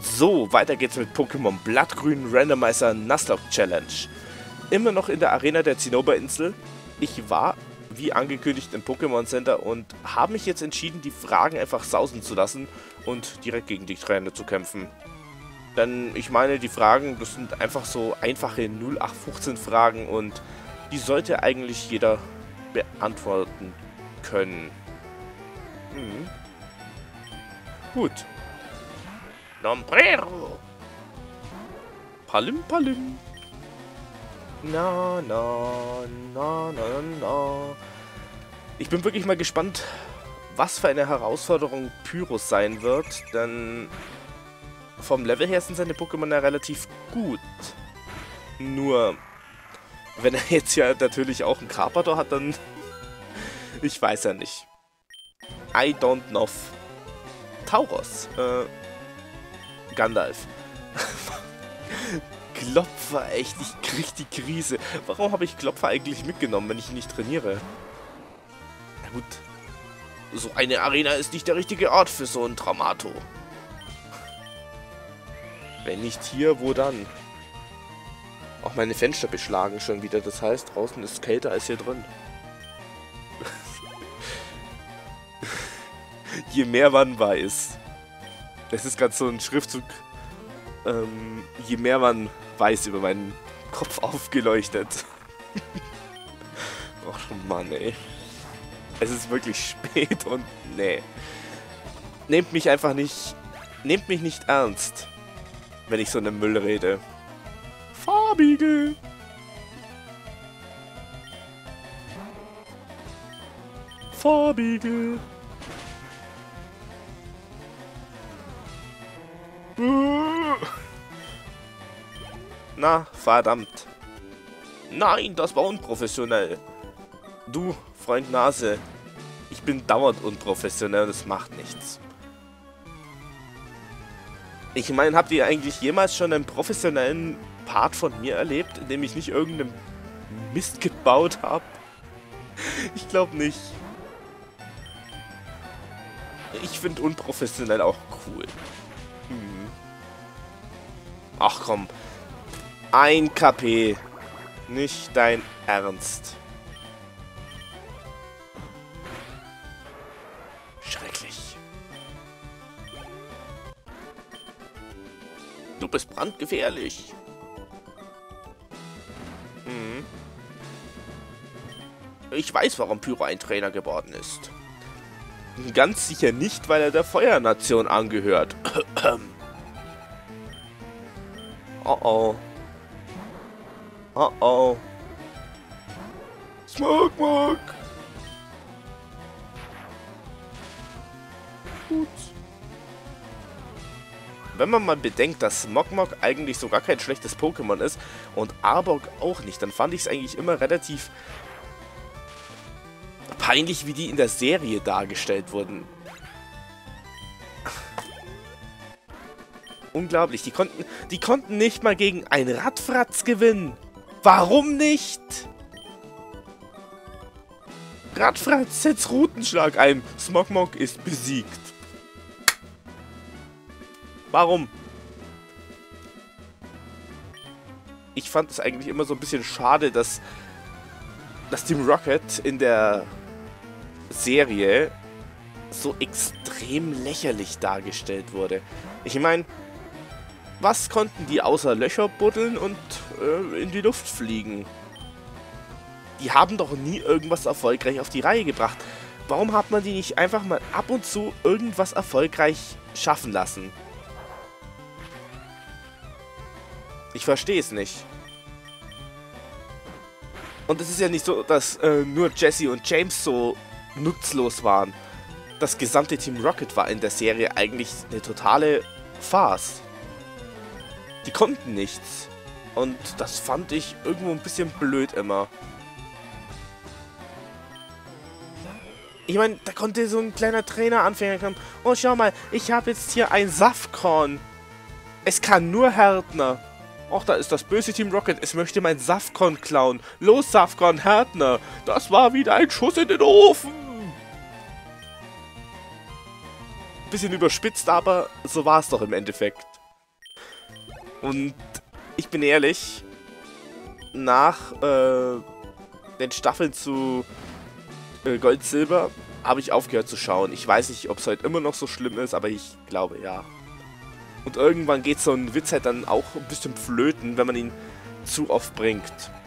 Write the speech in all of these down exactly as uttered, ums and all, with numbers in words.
So, weiter geht's mit Pokémon Blattgrün Randomizer Nuzlocke Challenge. Immer noch in der Arena der Zinnoberinsel. Ich war, wie angekündigt, im Pokémon Center und habe mich jetzt entschieden, die Fragen einfach sausen zu lassen und direkt gegen die Trainer zu kämpfen. Denn ich meine, die Fragen, das sind einfach so einfache null acht fünfzehn Fragen und die sollte eigentlich jeder beantworten können. Hm. Gut. Nombrero. Palim, palim. Na, na, na, na, na. Ich bin wirklich mal gespannt, was für eine Herausforderung Pyrrhus sein wird, denn vom Level her sind seine Pokémon ja relativ gut. Nur, wenn er jetzt ja natürlich auch einen Carpador hat, dann... ich weiß ja nicht. I don't know. Tauros. Äh... Gandalf. Klopfer, echt, ich krieg die Krise. Warum habe ich Klopfer eigentlich mitgenommen, wenn ich ihn nicht trainiere? Na gut. So eine Arena ist nicht der richtige Ort für so ein Traumato. Wenn nicht hier, wo dann? Auch meine Fenster beschlagen schon wieder, das heißt, draußen ist es kälter als hier drin. Je mehr man weiß. Das ist gerade so ein Schriftzug, ähm, je mehr man weiß, über meinen Kopf aufgeleuchtet. Ach Mann, ey. Es ist wirklich spät und nee. Nehmt mich einfach nicht, nehmt mich nicht ernst, wenn ich so einen Müll rede. Farbigel! Farbigel! Na, verdammt. Nein, das war unprofessionell. Du, Freund Nase, ich bin dauernd unprofessionell, das macht nichts. Ich meine, habt ihr eigentlich jemals schon einen professionellen Part von mir erlebt, in dem ich nicht irgendeinen Mist gebaut habe? Ich glaube nicht. Ich finde unprofessionell auch cool. Hm. Ach komm. Ein K P. Nicht dein Ernst. Schrecklich. Du bist brandgefährlich. Hm. Ich weiß, warum Pyro ein Trainer geworden ist. Ganz sicher nicht, weil er der Feuernation angehört. Oh oh. Oh oh. Smogmog. Gut. Wenn man mal bedenkt, dass Smogmog eigentlich so gar kein schlechtes Pokémon ist und Arbok auch nicht, dann fand ich es eigentlich immer relativ peinlich, wie die in der Serie dargestellt wurden. Unglaublich, die konnten, die konnten nicht mal gegen ein Radfratz gewinnen. Warum nicht? Radfratz setzt Rutenschlag ein. Smogmog ist besiegt. Warum? Ich fand es eigentlich immer so ein bisschen schade, dass dass Team Rocket in der Serie so extrem lächerlich dargestellt wurde. Ich meine, was konnten die außer Löcher buddeln und äh, in die Luft fliegen? Die haben doch nie irgendwas erfolgreich auf die Reihe gebracht. Warum hat man die nicht einfach mal ab und zu irgendwas erfolgreich schaffen lassen? Ich verstehe es nicht. Und es ist ja nicht so, dass äh, nur Jesse und James so nutzlos waren. Das gesamte Team Rocket war in der Serie eigentlich eine totale Farce. Die konnten nichts. Und das fand ich irgendwo ein bisschen blöd immer. Ich meine, da konnte so ein kleiner Trainer-Anfänger kommen. Oh, schau mal, ich habe jetzt hier ein Safkorn. Es kann nur Härtner. Och, da ist das böse Team Rocket. Es möchte mein Safkorn klauen. Los, Safkorn, Härtner. Das war wieder ein Schuss in den Ofen. Bisschen überspitzt, aber so war es doch im Endeffekt. Und ich bin ehrlich, nach äh, den Staffeln zu äh, Gold, Silber habe ich aufgehört zu schauen. Ich weiß nicht, ob es heute immer noch so schlimm ist, aber ich glaube, ja. Und irgendwann geht so ein Witz halt dann auch ein bisschen flöten, wenn man ihn zu oft bringt.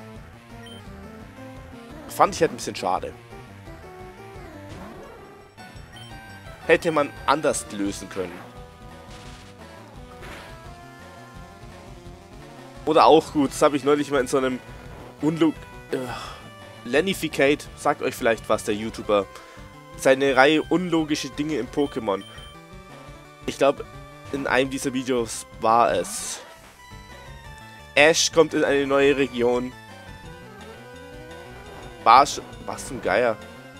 Fand ich halt ein bisschen schade. Hätte man anders lösen können. Oder auch gut, das habe ich neulich mal in so einem Unlug... Äh, Lennificate, sagt euch vielleicht was, der YouTuber. Seine Reihe unlogische Dinge im Pokémon. Ich glaube, in einem dieser Videos war es. Ash kommt in eine neue Region. Was? Was zum Geier?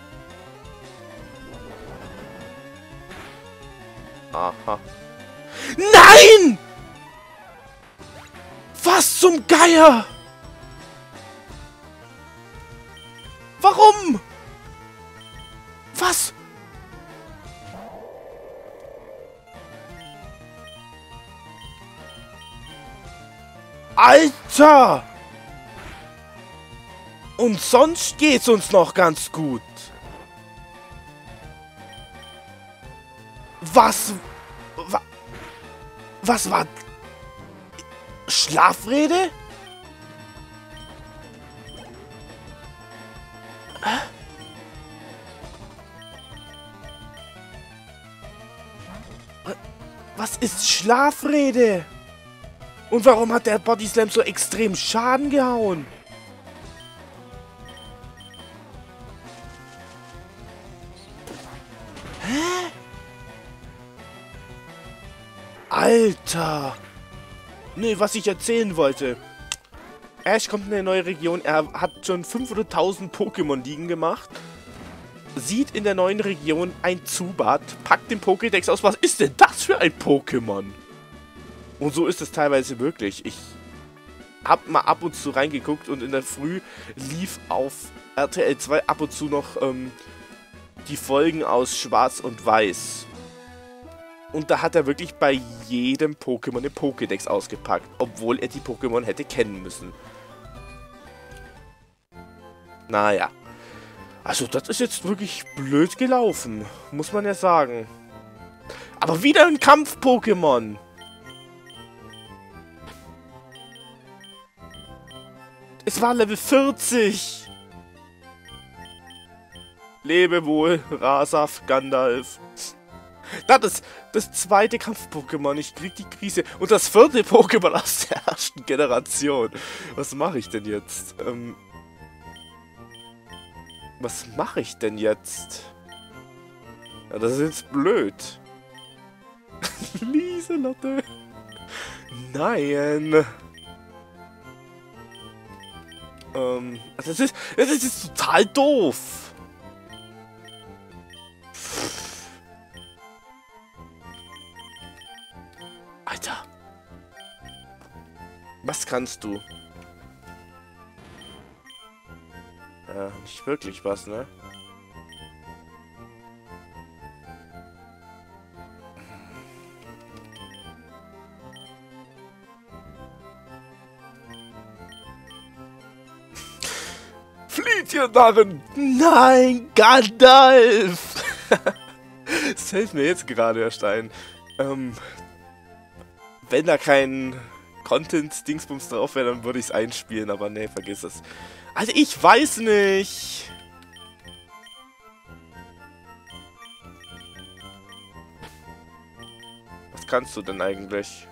Aha. Nein! Was zum Geier? Warum? Was? Alter! Und sonst geht's uns noch ganz gut. Was? Wa, was war? Schlafrede? Hä? Was ist Schlafrede? Und warum hat der Body Slam so extrem Schaden gehauen? Hä? Alter! Nee, was ich erzählen wollte. Ash kommt in eine neue Region. Er hat schon fünfhunderttausend Pokémon liegen gemacht. Sieht in der neuen Region ein Zubat. Packt den Pokédex aus. Was ist denn das für ein Pokémon? Und so ist es teilweise wirklich. Ich hab mal ab und zu reingeguckt und in der Früh lief auf R T L zwei ab und zu noch ähm, die Folgen aus Schwarz und Weiß. Und da hat er wirklich bei jedem Pokémon den Pokédex ausgepackt, obwohl er die Pokémon hätte kennen müssen. Naja. Also das ist jetzt wirklich blöd gelaufen, muss man ja sagen. Aber wieder ein Kampf-Pokémon. Es war Level vierzig. Lebe wohl, Rasaf, Gandalf. Das ist das zweite Kampf-Pokémon. Ich krieg die Krise. Und das vierte Pokémon aus der ersten Generation. Was mache ich denn jetzt? Ähm, was mache ich denn jetzt? Ja, das ist jetzt blöd. Lieselotte. Nein. Ähm, das ist, das ist total doof. Alter. Was kannst du? Ja, nicht wirklich was, ne? Flieht, ihr Narren! Nein, Gandalf! Das fällt mir jetzt gerade erst ein. Ähm, wenn da kein Content-Dingsbums drauf wäre, dann würde ich es einspielen, aber nee, vergiss es. Also ich weiß nicht. Was kannst du denn eigentlich?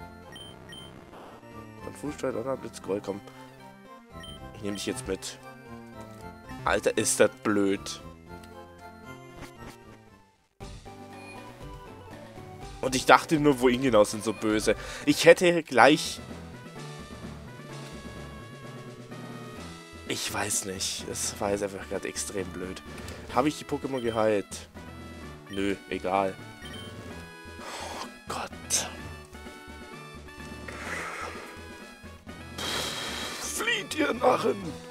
Von Fußstreit oder Blitzgroll, komm. Ich nehme dich jetzt mit. Alter, ist das blöd. Und ich dachte nur, wohin genau sind so böse. Ich hätte gleich... Ich weiß nicht. Es war jetzt einfach gerade extrem blöd. Habe ich die Pokémon geheilt? Nö, egal. Oh Gott. Flieht, ihr Narren!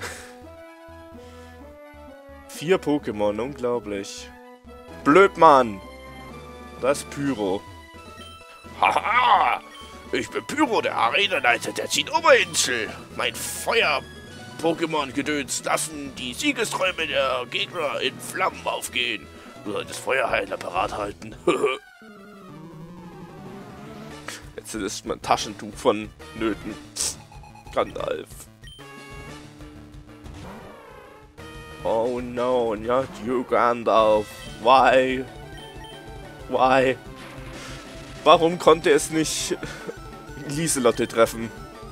Vier Pokémon, unglaublich. Blöd, Mann! Das ist Pyro. Haha! Ich bin Pyro, der Arenaleiter der Zinnoberinsel. Mein Feuer-Pokémon-Gedöns lassen die Siegesträume der Gegner in Flammen aufgehen. Du solltest Feuerheiler parat halten. Jetzt ist mein Taschentuch von Nöten. Gandalf. Oh no, not you, Gandalf. Why? Why? Warum konnte es nicht Lieselotte treffen?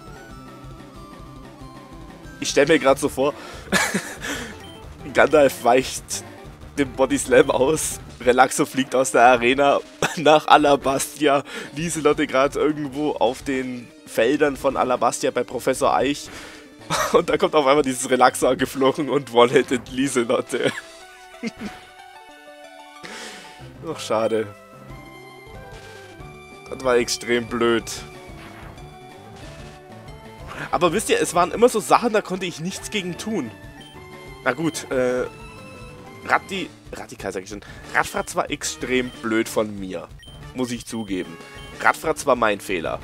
Ich stelle mir gerade so vor, Gandalf weicht dem Body Slam aus, Relaxo fliegt aus der Arena nach Alabastia, Lieselotte gerade irgendwo auf den Feldern von Alabastia bei Professor Eich und da kommt auf einmal dieses Relaxo angeflogen und one-hitted Lieselotte. Ach, schade. Das war extrem blöd. Aber wisst ihr, es waren immer so Sachen, da konnte ich nichts gegen tun. Na gut, äh... Ratti... Radikal sag ich schon. Radfratz war extrem blöd von mir. Muss ich zugeben. Radfratz war mein Fehler.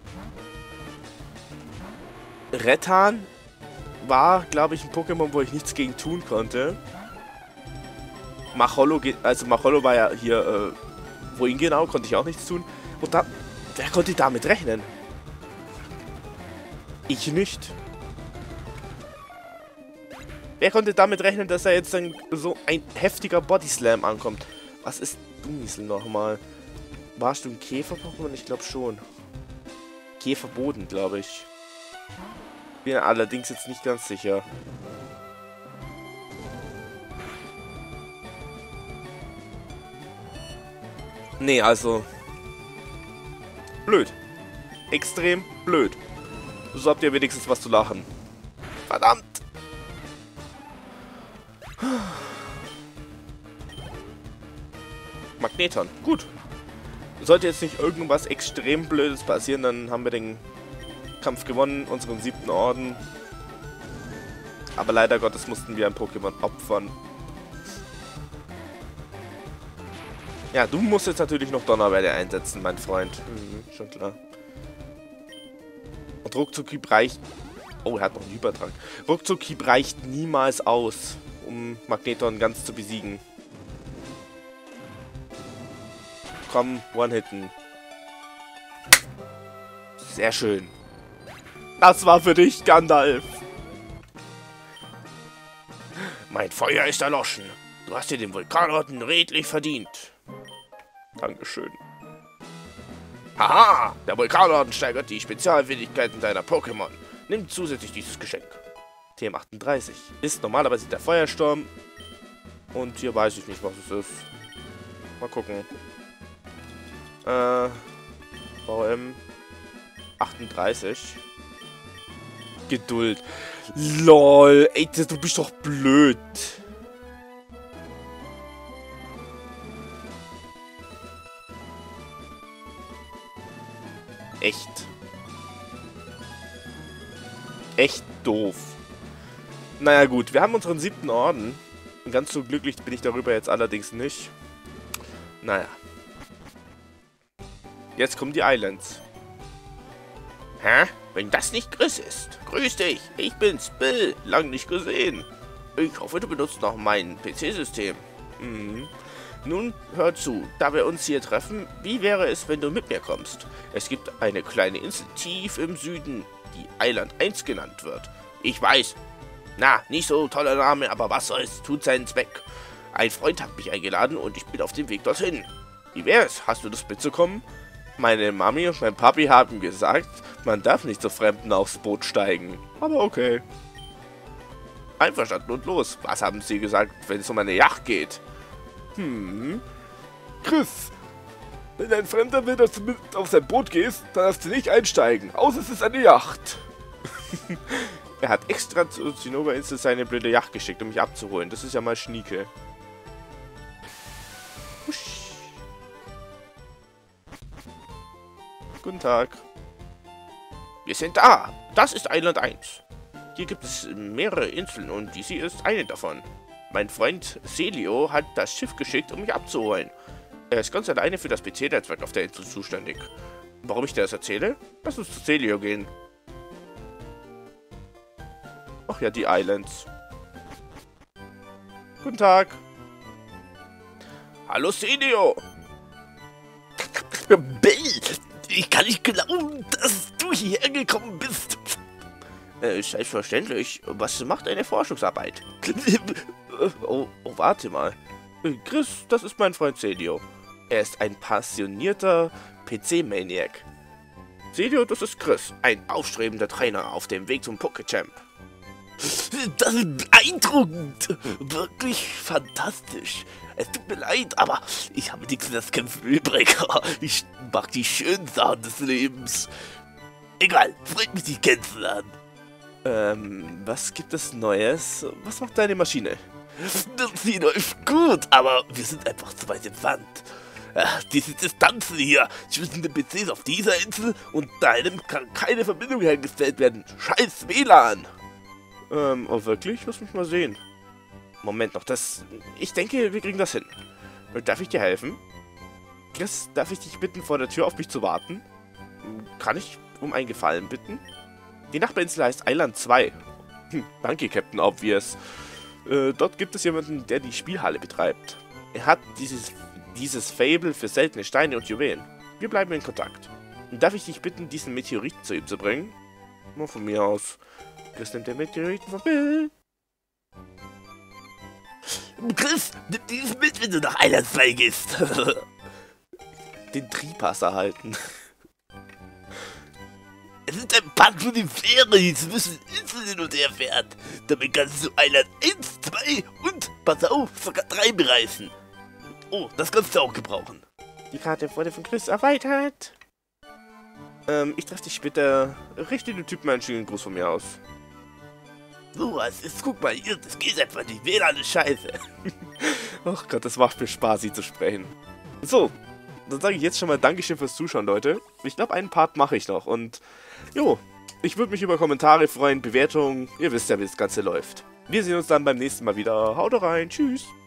Rettan war, glaube ich, ein Pokémon, wo ich nichts gegen tun konnte. Machollo geht... Also Machollo war ja hier, äh... wohin genau, konnte ich auch nichts tun. Und da... Wer konnte damit rechnen? Ich nicht. Wer konnte damit rechnen, dass da jetzt dann so ein heftiger Body Slam ankommt? Was ist Dungisel nochmal? Warst du ein Käfer-Pokémon? Ich glaube schon. Käferboden, glaube ich. Bin allerdings jetzt nicht ganz sicher. Nee, also... Blöd. Extrem blöd. So habt ihr wenigstens was zu lachen. Verdammt! Magneton. Gut. Sollte jetzt nicht irgendwas extrem Blödes passieren, dann haben wir den Kampf gewonnen, unseren siebten Orden. Aber leider Gottes mussten wir ein Pokémon opfern. Ja, du musst jetzt natürlich noch Donnerwelle einsetzen, mein Freund. Mhm, schon klar. Und Ruckzuckhieb reicht... Oh, er hat noch einen Übertrag. Ruckzuckhieb reicht niemals aus, um Magneton ganz zu besiegen. Komm, One-Hitten. Sehr schön. Das war für dich, Gandalf. Mein Feuer ist erloschen. Du hast dir den Vulkanorden redlich verdient. Dankeschön. Haha, der Vulkanorden steigert die Spezialfähigkeiten deiner Pokémon. Nimm zusätzlich dieses Geschenk. T M achtunddreißig ist normalerweise der Feuersturm. Und hier weiß ich nicht, was es ist. Mal gucken. Äh, V M achtunddreißig. Geduld. LOL, ey, du bist doch blöd. Echt. Echt doof. Naja gut, wir haben unseren siebten Orden. Ganz so glücklich bin ich darüber jetzt allerdings nicht. Naja. Jetzt kommen die Islands. Hä? Wenn das nicht Chris ist. Grüß dich, ich bin's, Bill. Lang nicht gesehen. Ich hoffe, du benutzt noch mein P C-System. Mhm. Nun, hör zu, da wir uns hier treffen, wie wäre es, wenn du mit mir kommst? Es gibt eine kleine Insel tief im Süden, die Island eins genannt wird. Ich weiß. Na, nicht so toller Name, aber was soll's, tut seinen Zweck. Ein Freund hat mich eingeladen und ich bin auf dem Weg dorthin. Wie wär's? Hast du Lust mitzukommen? Meine Mami und mein Papi haben gesagt, man darf nicht zu Fremden aufs Boot steigen. Aber okay. Einverstanden und los. Was haben sie gesagt, wenn es um eine Yacht geht? Hm. Chris, wenn ein Fremder will, dass du mit auf sein Boot gehst, dann darfst du nicht einsteigen. Außer es ist eine Yacht. Er hat extra zur Zinnoberinsel seine blöde Yacht geschickt, um mich abzuholen. Das ist ja mal schnieke. Husch. Guten Tag. Wir sind da. Das ist Island eins. Hier gibt es mehrere Inseln und die sie ist eine davon. Mein Freund Celio hat das Schiff geschickt, um mich abzuholen. Er ist ganz alleine für das P C-Netzwerk auf der Insel zuständig. warum ich dir das erzähle? Lass uns zu Celio gehen. Ach ja, die Islands. Guten Tag. Hallo Celio. Bell, ich kann nicht glauben, dass du hierher gekommen bist. Äh, selbstverständlich. Was macht deine Forschungsarbeit? oh, oh, warte mal. Chris, das ist mein Freund Celio. Er ist ein passionierter P C-Maniac. Celio, das ist Chris, ein aufstrebender Trainer auf dem Weg zum Pokéchamp. Das ist beeindruckend. Wirklich fantastisch. Es tut mir leid, aber ich habe nichts für das Kämpfen übrig. Ich mag die schönen Sachen des Lebens. Egal, freut mich, dich kennenzulernen. Ähm, was gibt es Neues? Was macht deine Maschine? Sie läuft gut, aber wir sind einfach zu weit entfernt. Ach, diese Distanzen hier zwischen den P Cs auf dieser Insel und deinem kann keine Verbindung hergestellt werden. Scheiß W L A N! Ähm, oh wirklich? Lass mich mal sehen. Moment noch, das... Ich denke, wir kriegen das hin. Darf ich dir helfen? Chris, darf ich dich bitten, vor der Tür auf mich zu warten? Kann ich um einen Gefallen bitten? Die Nachbarinsel heißt Island zwei. Hm, danke, Captain Obvious. Äh, dort gibt es jemanden, der die Spielhalle betreibt. Er hat dieses, dieses Fable für seltene Steine und Juwelen. Wir bleiben in Kontakt. Darf ich dich bitten, diesen Meteoriten zu ihm zu bringen? Nur von mir aus. Chris nimmt den Meteoriten von Bill. Chris, nimm dies mit, wenn du nach Island zwei gehst. Den Tripass erhalten. Es ist ein Pack für die Fähre, die zwischen Inseln hin und her fährt. Damit kannst du Island eins, zwei und, pass auf, sogar drei bereisen. Oh, das kannst du auch gebrauchen. Die Karte wurde von Chris erweitert. Ähm, ich treffe dich später. Richte den Typen einen schönen Gruß von mir aus. So was ist, guck mal hier, das geht einfach nicht. W L A N ist scheiße. Ach Gott, das macht mir Spaß, sie zu sprechen. So, dann sage ich jetzt schon mal Dankeschön fürs Zuschauen, Leute. Ich glaube, einen Part mache ich noch. Und, jo, ich würde mich über Kommentare freuen, Bewertungen. Ihr wisst ja, wie das Ganze läuft. Wir sehen uns dann beim nächsten Mal wieder. Haut rein, tschüss.